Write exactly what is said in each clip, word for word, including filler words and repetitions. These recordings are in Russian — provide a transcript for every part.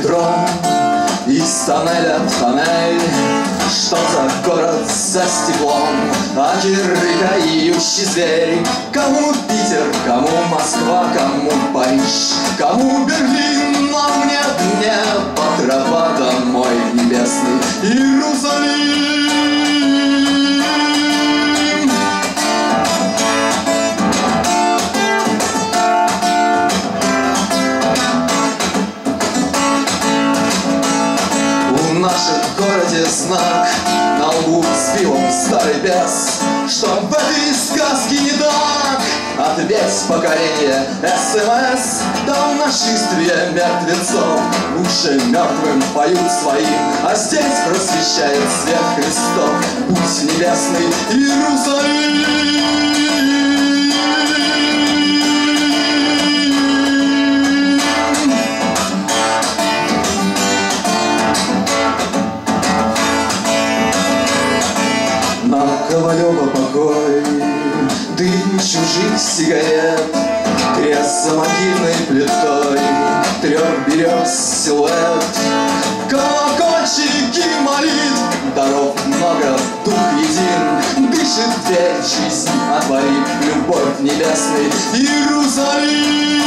метро, из тоннеля в тоннель. Что за город за стеклом? Окирыкающий зверь. Кому Питер, кому Москва, кому Париж, кому Берлин, но мне мне по тропа домой в небесный Иерусалим. В нашем городе знак на лбу с пивом старый бес. Что в этой сказке не так? Ответь, покорение, СМС. Да в нашествие мертвецов уши мертвым поют своим, а здесь просвещает свет Христов. Путь небесный Иерусалим. Ковалева покой, дым чужих сигарет, крест за могильной плитой, трех берез силуэт. Колокольчики молитв, даров много, дух един, дышит дверь жизнь, отворит любовь небесный Иерусалим.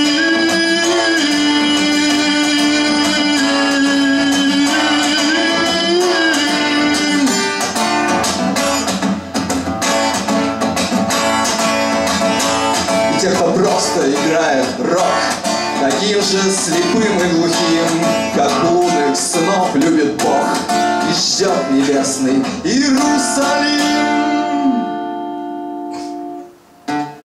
Тех, кто просто играет рок, таким же слепым и глухим, как блудных сынов любит Бог и ждет небесный Иерусалим.